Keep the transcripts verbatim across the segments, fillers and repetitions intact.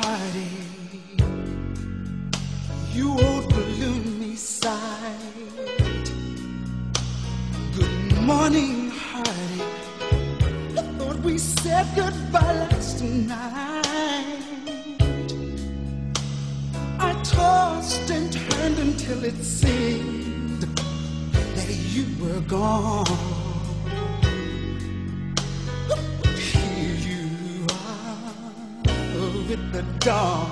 heartache, you old balloony side. Good morning, heartache. I thought we said goodbye last night. I tossed and turned until it seemed that you were gone. Here you are with the dawn.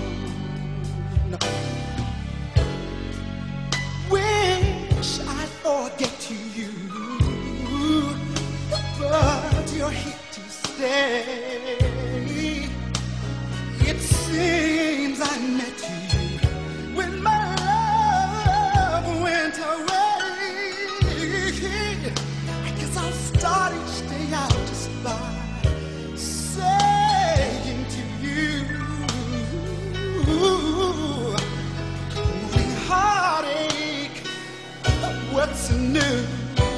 Wish I'd forget you, but you're here to stay. It seems I met you when my love went away. I guess I'll start each day out just by saying to you, morning heartache, what's new?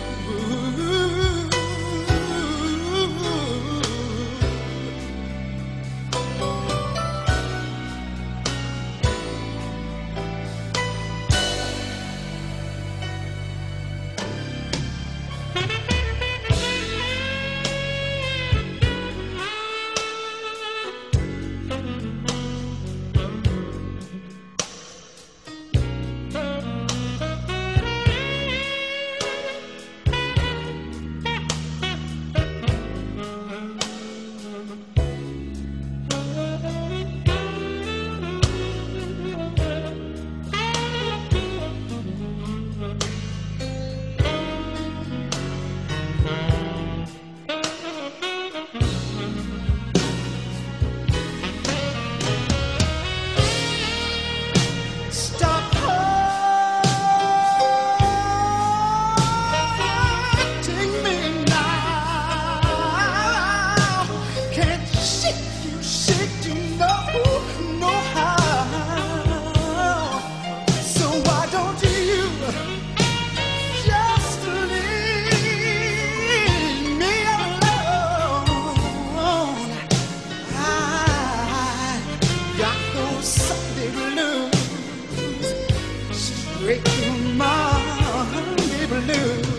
Breaking my blues.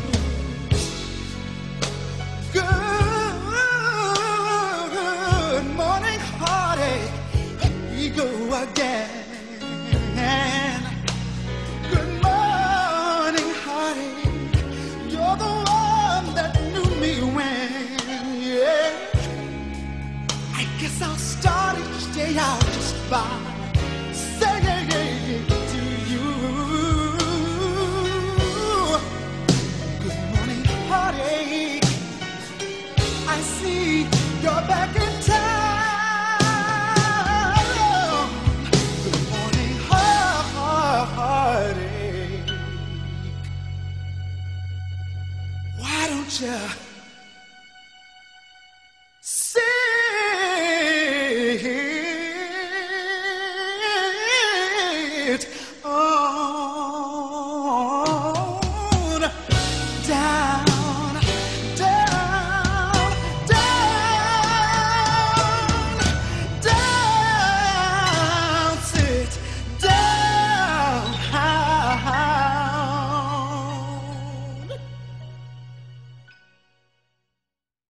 Good morning, heartache. Here we go again. Good morning, heartache. You're the one that knew me when, yeah. I guess I'll start each day out just by saying